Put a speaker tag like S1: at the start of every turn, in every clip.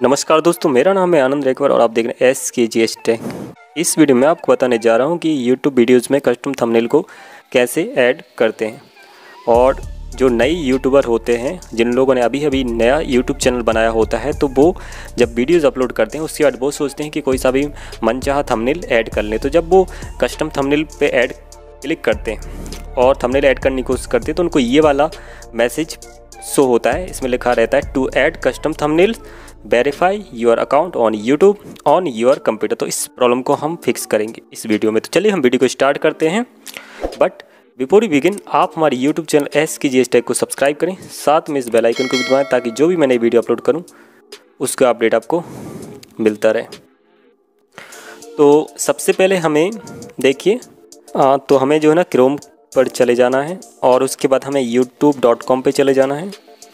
S1: नमस्कार दोस्तों, मेरा नाम है आनंद रेखवर और आप देख रहे हैं SKGS टेक। इस वीडियो में आपको बताने जा रहा हूं कि YouTube वीडियोज़ में कस्टम थंबनेल को कैसे ऐड करते हैं। और जो नए यूट्यूबर होते हैं, जिन लोगों ने अभी नया YouTube चैनल बनाया होता है, तो वो जब वीडियोज़ अपलोड करते हैं उसके बाद वो सोचते हैं कि कोई सा भी मनचाहा थंबनेल ऐड कर लें। तो जब वो कस्टम थंबनेल पे ऐड क्लिक करते हैं और थंबनेल ऐड करने की कोशिश करते हैं तो उनको ये वाला मैसेज शो होता है। इसमें लिखा रहता है to add custom thumbnail verify your account on YouTube on your computer. तो इस प्रॉब्लम को हम फिक्स करेंगे इस वीडियो में। तो चलिए हम वीडियो को स्टार्ट करते हैं। बट बिफोर वी बिगिन, आप हमारे यूट्यूब चैनल SKGS टेक को सब्सक्राइब करें, साथ में इस बेल आइकन को भी दबाएं ताकि जो भी मैं नई वीडियो अपलोड करूं उसका अपडेट आपको मिलता रहे। तो सबसे पहले हमें देखिए, तो हमें जो है ना क्रोम पर चले जाना है और उसके बाद हमें youtube.com पे चले जाना है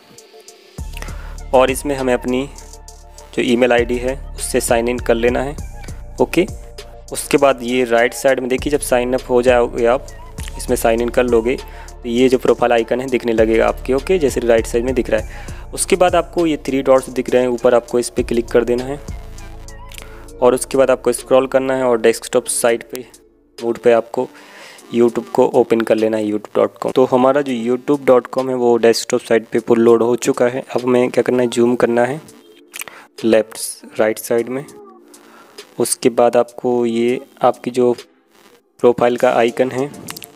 S1: और इसमें हमें अपनी जो ईमेल आईडी है उससे साइन इन कर लेना है। ओके, उसके बाद ये राइट साइड में देखिए, जब साइन अप हो जाओगे आप इसमें साइन इन कर लोगे तो ये जो प्रोफाइल आइकन है दिखने लगेगा आपके। ओके, जैसे राइट साइड में दिख रहा है। उसके बाद आपको ये 3 डॉट्स दिख रहे हैं ऊपर, आपको इस पर क्लिक कर देना है और उसके बाद आपको स्क्रॉल करना है और डेस्कटॉप साइड पे मोड पे आपको यूट्यूब को ओपन कर लेना है youtube.com। तो हमारा जो youtube.com है वो डेस्कटॉप साइड पे पुल लोड हो चुका है। अब हमें क्या करना है, जूम करना है राइट साइड में। उसके बाद आपको ये आपकी जो प्रोफाइल का आइकन है,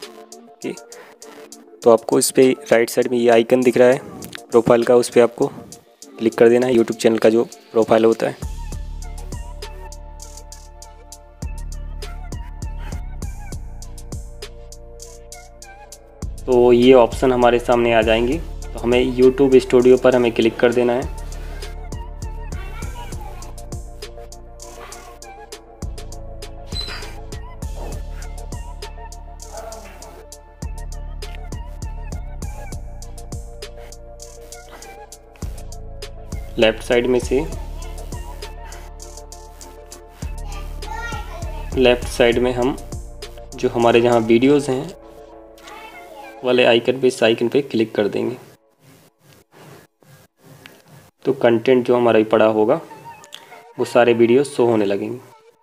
S1: तो आपको इस पर राइट साइड में ये आइकन दिख रहा है प्रोफाइल का, उस पर आपको क्लिक कर देना है। यूट्यूब चैनल का जो प्रोफाइल होता है, तो ये ऑप्शन हमारे सामने आ जाएंगे। तो हमें YouTube स्टूडियो पर हमें क्लिक कर देना है। लेफ्ट साइड में से लेफ्ट साइड में हम जो हमारे जहाँ वीडियोज़ हैं वाले आइकन पे, इस आइकन पे क्लिक कर देंगे तो कंटेंट जो हमारा पड़ा होगा वो सारे वीडियो शो होने लगेंगे।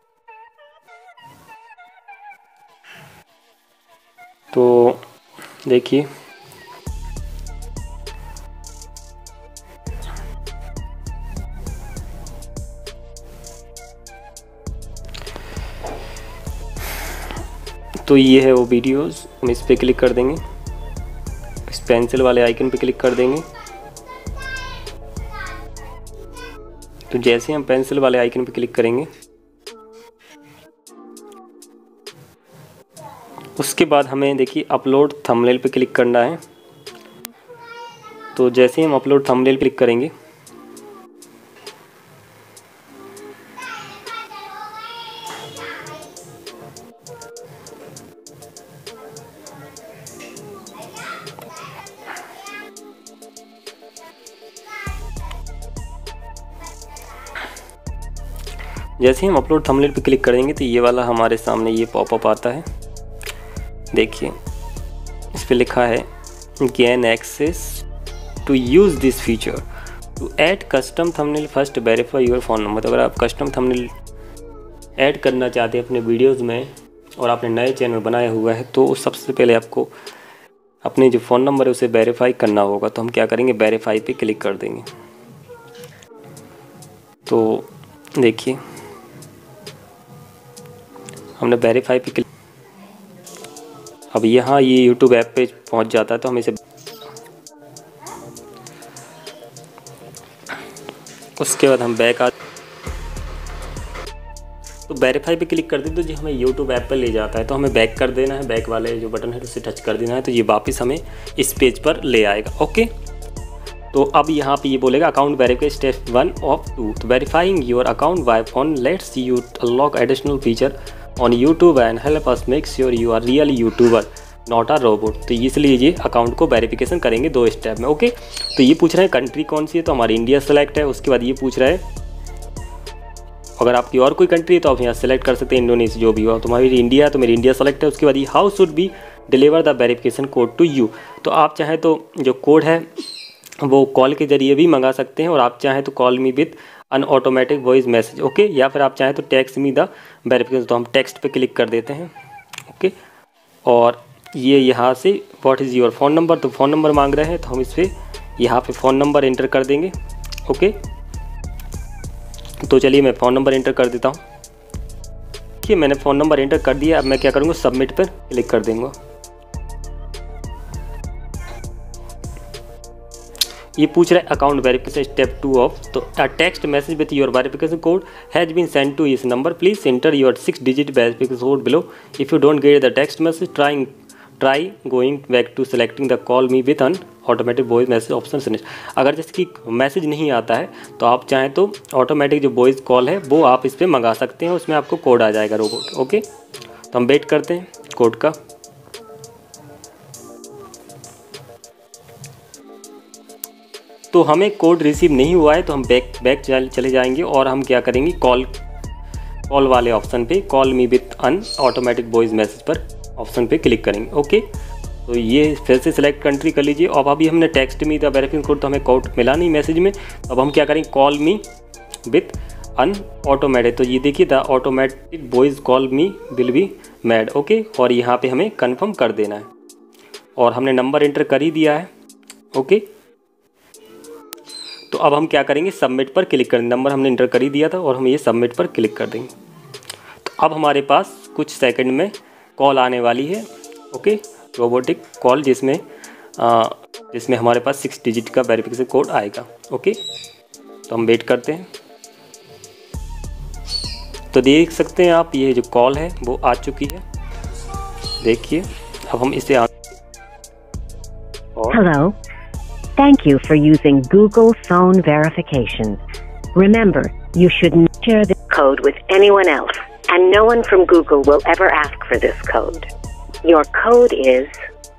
S1: तो देखिए, तो ये है वो वीडियोस। हम इस पे क्लिक कर देंगे, इस पेंसिल वाले आइकन पे क्लिक कर देंगे। तो जैसे हम पेंसिल वाले आइकन पे क्लिक करेंगे उसके बाद हमें देखिए अपलोड थंबनेल पे क्लिक करना है। तो जैसे हम अपलोड थंबनेल क्लिक करेंगे जैसे हम अपलोड थंबनेल पे क्लिक करेंगे तो ये वाला हमारे सामने ये पॉपअप आता है। देखिए, इस पे लिखा है gain access to use this feature to add custom thumbnail first verify your phone number. तो अगर आप कस्टम थंबनेल ऐड करना चाहते हैं अपने वीडियोज़ में और आपने नए चैनल बनाया हुआ है तो सबसे पहले आपको अपने जो फ़ोन नंबर है उसे वेरीफाई करना होगा। तो हम क्या करेंगे, वेरीफाई पे क्लिक कर देंगे। तो देखिए, हमने वेरीफाई पे क्लिक, अब यहाँ ये यूट्यूब ऐप पे पहुँच जाता है। तो हम इसे उसके बाद हम बैक आ, तो वेरीफाई पे क्लिक कर दें तो जी हमें यूट्यूब ऐप पे ले जाता है। तो हमें बैक कर देना है, बैक वाले जो बटन है उसे टच कर देना है तो ये वापस हमें इस पेज पर ले आएगा। ओके, तो अब यहाँ पे ये बोलेगा अकाउंट वेरीफाई स्टेप 1 ऑफ 2। तो verifying your account by phone lets you unlock additional feature on YouTube and help us make sure you are real YouTuber not a robot. तो इसलिए ये अकाउंट को वेरिफिकेशन करेंगे 2 स्टेप में। Okay, तो ये पूछ रहे हैं कंट्री कौन सी है, तो हमारी इंडिया सेलेक्ट है। उसके बाद ये पूछ रहा है अगर आपकी और कोई कंट्री है तो आप यहाँ सेलेक्ट कर सकते हैं, इंडोनेशिया जो भी हो। तो हमारी इंडिया है तो मेरी इंडिया सेलेक्ट है। उसके बाद ये how should be deliver the verification code to you. तो आप चाहें तो जो कोड है वो कॉल के ज़रिए भी मंगा सकते हैं और आप चाहें तो call me with an automatic voice message, okay. या फिर आप चाहें तो टेक्स्ट मी द वेरिफिकेशन, तो हम टेक्स्ट पे क्लिक कर देते हैं, ओके। और ये यहाँ से what is your phone number, तो फ़ोन नंबर मांग रहे हैं, तो हम इस पर यहाँ पे फ़ोन नंबर एंटर कर देंगे, ओके। तो चलिए मैं फ़ोन नंबर एंटर कर देता हूँ। ठीक है, मैंने फ़ोन नंबर एंटर कर दिया। अब मैं क्या करूँगा, सबमिट पर क्लिक कर दूँगा। ये पूछ रहा है अकाउंट वेरिफिकेशन स्टेप 2 ऑफ, तो a text message with your verification code has been send to this number, please enter your 6 digit verification code below. If you don't get the text message try going back to selecting the call me with an automatic voice message option finish. अगर जैसे कि message नहीं आता है तो आप चाहें तो ऑटोमेटिक जो वॉइस कॉल है वो आप इस पर मंगा सकते हैं, उसमें आपको कोड आ जाएगा रोबोट, ओके। तो हम वेट करते हैं कोड का। तो हमें कोड रिसीव नहीं हुआ है, तो हम बैक चले जाएंगे और हम क्या करेंगे, कॉल वाले ऑप्शन पे call me with an automatic voice message पर ऑप्शन पे क्लिक करेंगे, ओके। तो ये फिर से सिलेक्ट कंट्री कर लीजिए। अब अभी हमने text me the verification code, तो हमें कोड मिला नहीं मैसेज में, तो अब हम क्या करेंगे, call me with an automatic, तो ये देखिए the automatic voice call me will be made, okay. और यहाँ पे हमें कन्फर्म कर देना है और हमने नंबर एंटर कर ही दिया है, ओके। तो अब हम क्या करेंगे, सबमिट पर क्लिक करेंगे। नंबर हमने इंटर कर ही दिया था और हम ये सबमिट पर क्लिक कर देंगे। तो अब हमारे पास कुछ सेकंड में कॉल आने वाली है, ओके, रोबोटिक कॉल, जिसमें हमारे पास 6 डिजिट का वेरिफिकेशन कोड आएगा, ओके। तो हम वेट करते हैं। तो देख सकते हैं आप, ये जो कॉल है वो आ चुकी है, देखिए। अब हम इसे
S2: Hello. Thank you for using Google Phone Verification. Remember, you shouldn't share the code with anyone else, and no one from Google will ever ask for this code. Your code is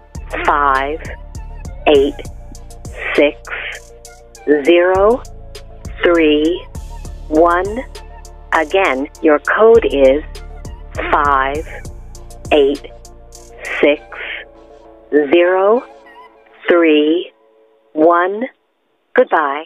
S2: 5860331. Again, your code is 5860331. Goodbye.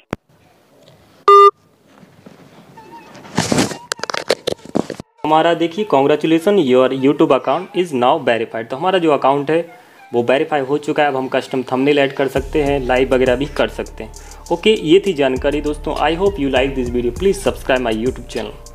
S1: हमारा देखिए, congratulation your YouTube account is now verified. तो हमारा जो account है वो verify हो चुका है। अब हम कस्टम थंबनेल ऐड कर सकते हैं, लाइव वगैरह भी कर सकते हैं, ओके। ये थी जानकारी दोस्तों। I hope you like this video. Please subscribe my YouTube channel.